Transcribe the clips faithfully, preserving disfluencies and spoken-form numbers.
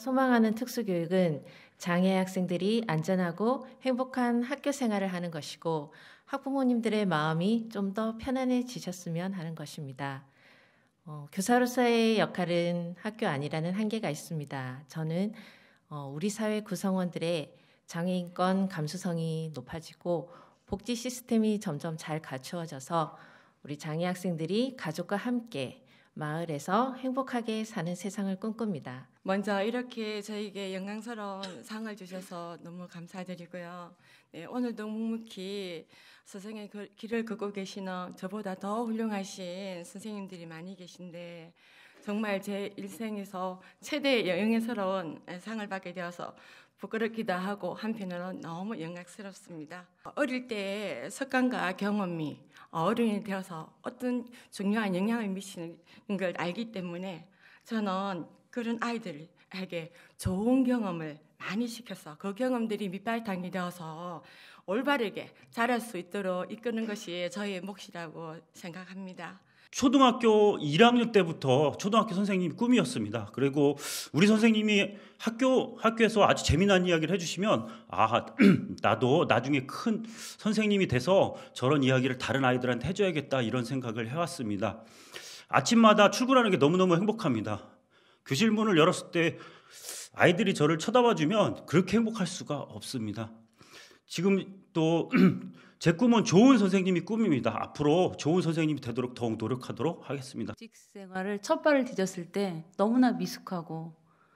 소망하는 특수교육은 장애 학생들이 안전하고 행복한 학교 생활을 하는 것이고 학부모님들의 마음이 좀 더 편안해지셨으면 하는 것입니다. 어, 교사로서의 역할은 학교 안이라는 한계가 있습니다. 저는 어, 우리 사회 구성원들의 장애인권 감수성이 높아지고 복지 시스템이 점점 잘 갖추어져서 우리 장애 학생들이 가족과 함께 마을에서 행복하게 사는 세상을 꿈꿉니다. 먼저 이렇게 저에게 영광스러운 상을 주셔서 너무 감사드리고요. 네, 오늘도 묵묵히 선생의 길을 걷고 계시는 저보다 더 훌륭하신 선생님들이 많이 계신데 정말 제 일생에서 최대 영예스러운 상을 받게 되어서 부끄럽기도 하고 한편으로는 너무 영광스럽습니다. 어릴 때 석강과 경험이 어른이 되어서 어떤 중요한 영향을 미치는 걸 알기 때문에 저는 그런 아이들에게 좋은 경험을 많이 시켜서 그 경험들이 밑바탕이 되어서 올바르게 자랄 수 있도록 이끄는 것이 저의 몫이라고 생각합니다. 초등학교 일 학년 때부터 초등학교 선생님이 꿈이었습니다. 그리고 우리 선생님이 학교, 학교에서 아주 재미난 이야기를 해주시면 아 나도 나중에 큰 선생님이 돼서 저런 이야기를 다른 아이들한테 해줘야겠다 이런 생각을 해왔습니다. 아침마다 출근하는 게 너무너무 행복합니다. 교실 문을 열었을 때 아이들이 저를 쳐다봐주면 그렇게 행복할 수가 없습니다. 지금 또 제 꿈은 좋은 선생님이 꿈입니다. 앞으로 좋은 선생님이 되도록 더욱 노력하도록 하겠습니다. 직 생활을 첫 발을 디뎠을 때 너무나 미숙하고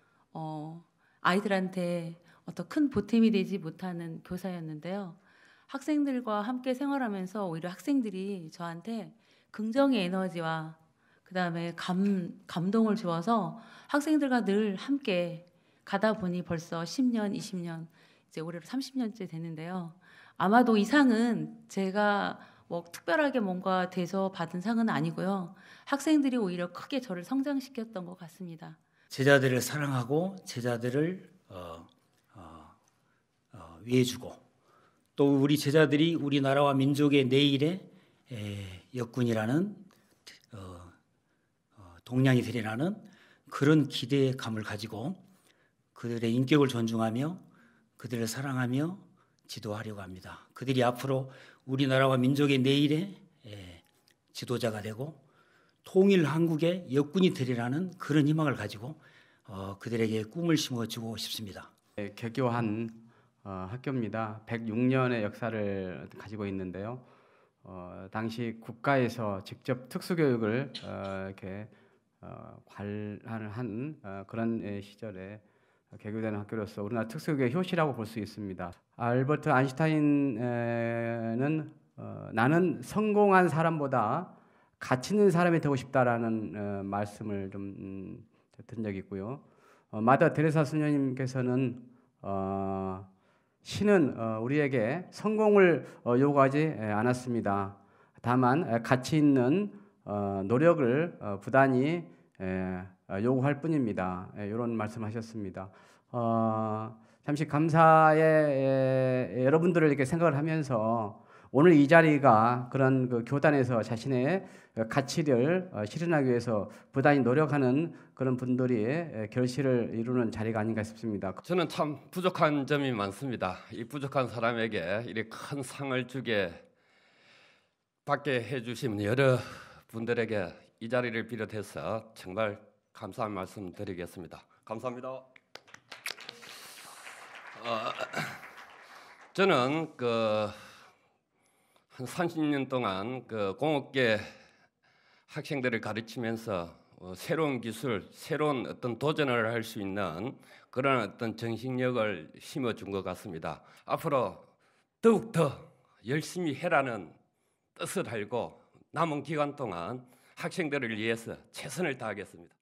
어, 아이들한테 어떤 큰 보탬이 되지 못하는 교사였는데요. 학생들과 함께 생활하면서 오히려 학생들이 저한테 긍정의 에너지와 그 다음에 감, 감동을 주어서 학생들과 늘 함께 가다 보니 벌써 십 년, 이십 년, 이제 올해로 삼십 년째 됐는데요. 아마도 이 상은 제가 뭐 특별하게 뭔가 돼서 받은 상은 아니고요. 학생들이 오히려 크게 저를 성장시켰던 것 같습니다. 제자들을 사랑하고 제자들을 어, 어, 어, 위해주고 또 우리 제자들이 우리나라와 민족의 내일의 에, 역군이라는 어, 어, 동량이 되리라는 그런 기대감을 가지고 그들의 인격을 존중하며 그들을 사랑하며 지도하려고 합니다. 그들이 앞으로 우리나라와 민족의 내일의 지도자가 되고 통일 한국의 역군이 되리라는 그런 희망을 가지고 어, 그들에게 꿈을 심어주고 싶습니다. 네, 개교한 어, 학교입니다. 백육 년의 역사를 가지고 있는데요. 어, 당시 국가에서 직접 특수교육을 어, 이렇게 어, 관할을 한 어, 그런 시절에 개교되는 학교로서 우리나라 특수교육의 효시라고 볼 수 있습니다. 알버트 아인슈타인은 어, 나는 성공한 사람보다 가치 있는 사람이 되고 싶다라는 어, 말씀을 좀 음, 듣은 적이 있고요. 어, 마더 테레사 수녀님께서는 어, 신은 어, 우리에게 성공을 어, 요구하지 않았습니다. 다만 가치 있는 어, 노력을 어, 부단히 에, 요구할 뿐입니다. 에, 이런 말씀하셨습니다. 어, 잠시 감사의 에, 여러분들을 이렇게 생각을 하면서 오늘 이 자리가 그런 그 교단에서 자신의 가치를 어, 실현하기 위해서 부단히 노력하는 그런 분들이 에, 결실을 이루는 자리가 아닌가 싶습니다. 저는 참 부족한 점이 많습니다. 이 부족한 사람에게 이렇게 큰 상을 주게 받게 해주신 여러 분들에게 이 자리를 비롯해서 정말 감사한 말씀 드리겠습니다. 감사합니다. 어, 저는 그 한 삼십 년 동안 그 공업계 학생들을 가르치면서 어, 새로운 기술, 새로운 어떤 도전을 할 수 있는 그런 어떤 정신력을 심어준 것 같습니다. 앞으로 더욱 더 열심히 해라는 뜻을 알고 남은 기간 동안 학생들을 위해서 최선을 다하겠습니다.